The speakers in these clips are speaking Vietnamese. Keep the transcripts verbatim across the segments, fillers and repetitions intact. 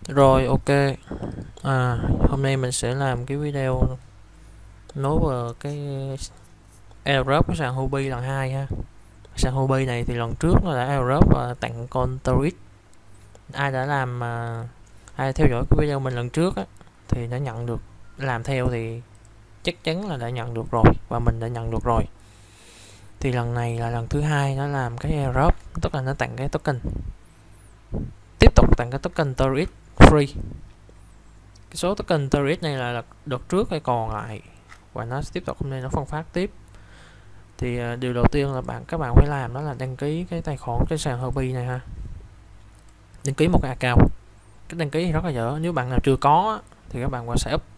Rồi, ok. À, hôm nay mình sẽ làm cái video nối vào cái airdrop của sàn Huobi lần hai ha. Sàn Huobi này thì lần trước nó đã airdrop và tặng con Tourist. Ai đã làm à, ai theo dõi cái video mình lần trước á thì đã nhận được, làm theo thì chắc chắn là đã nhận được rồi, và mình đã nhận được rồi. Thì lần này là lần thứ hai nó làm cái airdrop, tức là nó tặng cái token, tiếp tục tặng cái token Tourist free. Cái số token Tourist này là đợt trước hay còn lại, và nó tiếp tục hôm nay nó phân phát tiếp. Thì uh, điều đầu tiên là bạn các bạn phải làm đó là đăng ký cái tài khoản trên sàn Huobi này ha. Đăng ký một cái account. Cái đăng ký thì rất là dở, nếu bạn nào chưa có thì các bạn qua sign up.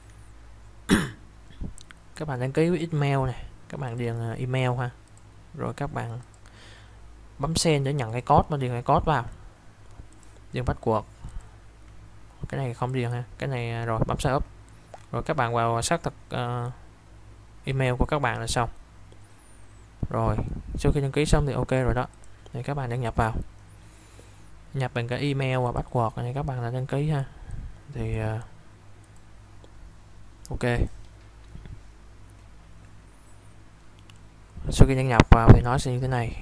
Các bạn đăng ký với email này, các bạn điền email ha, rồi các bạn bấm send để nhận cái code, mà điền cái code vào, điền password. Cái này không điền ha, cái này rồi bấm sign up, rồi các bạn vào xác thực uh, email của các bạn là xong. Rồi sau khi đăng ký xong thì ok rồi đó, thì các bạn đăng nhập vào, nhập bằng cái email và password này các bạn đã đăng ký ha. Thì uh, ok, sau khi đăng nhập vào thì nó sẽ như thế này.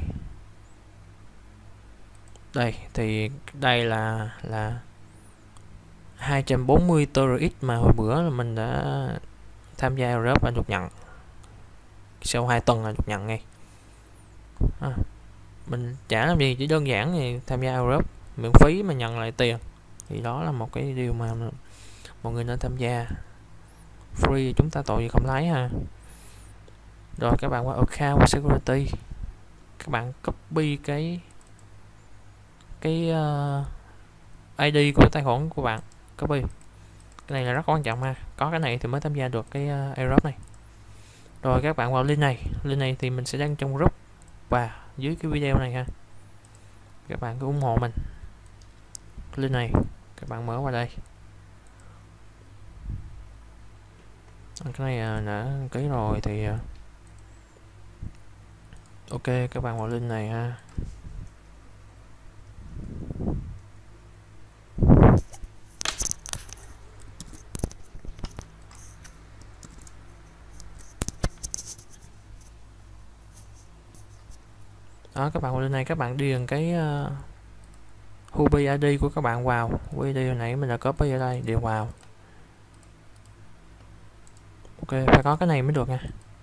Đây thì đây là là hai trăm bốn mươi Tourist mà hồi bữa là mình đã tham gia airdrop và được nhận. Sau hai tuần là được nhận ngay. À, mình chả làm gì, chỉ đơn giản thì tham gia airdrop miễn phí mà nhận lại tiền, thì đó là một cái điều mà mọi người nên tham gia. Free chúng ta tội gì không lấy ha. Rồi các bạn qua account và security, các bạn copy cái cái uh, i đê của tài khoản của bạn, copy. Cái này là rất quan trọng ha, có cái này thì mới tham gia được cái uh, airdrop này. Rồi các bạn vào link này, link này thì mình sẽ đăng trong group và dưới cái video này ha. Các bạn cứ ủng hộ mình. Link này các bạn mở vào đây. Cái này uh, đã ký rồi thì uh, ok, các bạn vào link này ha. Đó, các bạn vào link này, các bạn điền cái uh, Huobi i đê của các bạn vào. Huobi i đê hồi nãy mình đã copy ở đây, điền vào. Ok, phải có cái này mới được nha.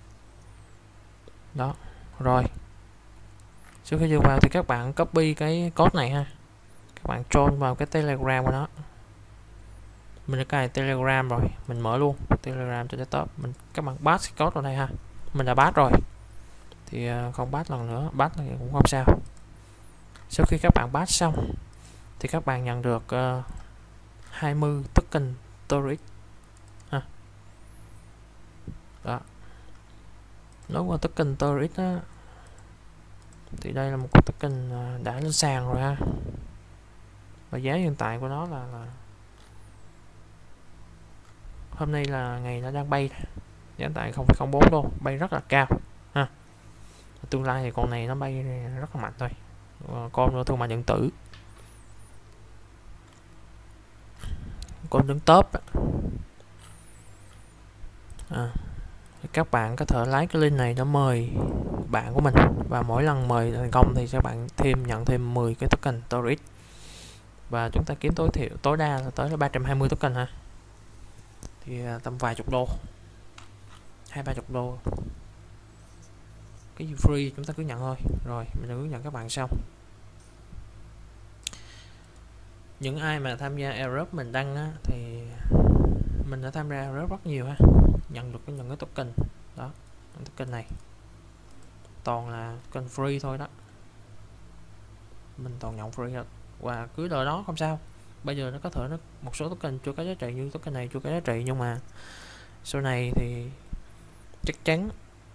Đó, rồi. Sau khi điền vào thì các bạn copy cái code này ha. Các bạn join vào cái Telegram của nó. Mình đã cài Telegram rồi, mình mở luôn Telegram cho desktop. Mình các bạn pass cái code vào đây ha. Mình đã pass rồi. Thì uh, không pass lần nữa, pass thì cũng không sao. Sau khi các bạn pass xong thì các bạn nhận được uh, hai mươi token Tourist ha. Đó. Nói qua token Tourist á, thì đây là một cái token uh, đã lên sàn rồi ha. Và giá hiện tại của nó là, là hôm nay là ngày nó đang bay, giá tại không phẩy không bốn đô, bay rất là cao ha. Tương lai thì con này nó bay rất là mạnh thôi. Con nữa thương mại điện tử, con đứng top à, các bạn có thể lấy cái link này để mời bạn của mình, và mỗi lần mời thành công thì các bạn thêm nhận thêm mười cái token Tourist, và chúng ta kiếm tối thiểu tối đa là tới là ba trăm hai mươi token ha. Thì tầm vài chục đô, hai ba chục đô, cái gì free chúng ta cứ nhận thôi. Rồi mình đã hướng dẫn các bạn xong. Những ai mà tham gia airdrop mình đăng á, thì mình đã tham gia airdrop rất nhiều ha, nhận được những cái token đó. Những token này toàn là token free thôi đó, mình toàn nhận free hết. Và cứ đợi đó không sao. Bây giờ nó có thể nó một số token chưa có giá trị, như token này chưa có giá trị, nhưng mà sau này thì chắc chắn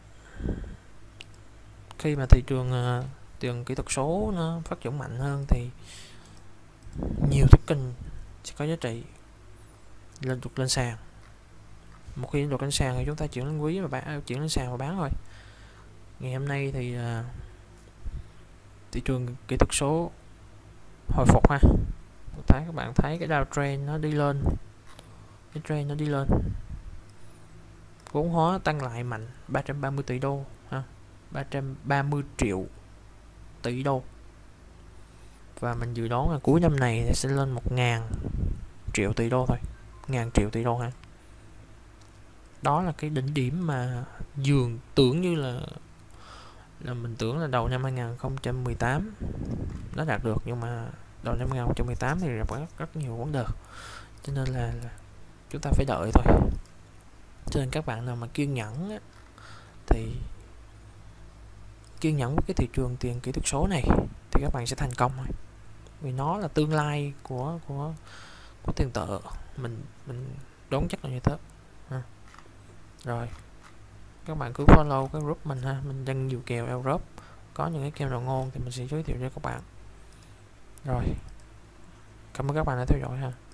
khi mà thị trường uh, tiền kỹ thuật số nó phát triển mạnh hơn thì nhiều token sẽ có giá trị lên được lên sàn. Một khi được lên sàn thì chúng ta chuyển lên quý và bán, chuyển lên sàn và bán thôi. Ngày hôm nay thì uh, thị trường kỹ thuật số hồi phục ha, thấy các bạn thấy cái downtrend nó đi lên, cái trend nó đi lên, vốn hóa tăng lại mạnh, ba trăm ba mươi tỷ đô ha, ba trăm ba mươi triệu tỷ đô, và mình dự đoán là cuối năm này sẽ lên một ngàn triệu tỷ đô thôi, ngàn triệu tỷ đô ha. Đó là cái đỉnh điểm mà dường tưởng như là là mình tưởng là đầu năm hai không một tám nó đạt được, nhưng mà đầu năm hai không một tám thì gặp rất, rất nhiều vấn đề, cho nên là, là chúng ta phải đợi thôi. Cho nên các bạn nào mà kiên nhẫn á, thì kiên nhẫn với cái thị trường tiền kỹ thuật số này thì các bạn sẽ thành công thôi, vì nó là tương lai của của của tiền tệ, mình mình đoán chắc là như thế ha. Rồi các bạn cứ follow cái group mình ha, mình đăng nhiều kèo Europe, có những cái kèo nào ngon thì mình sẽ giới thiệu cho các bạn. Rồi cảm ơn các bạn đã theo dõi ha.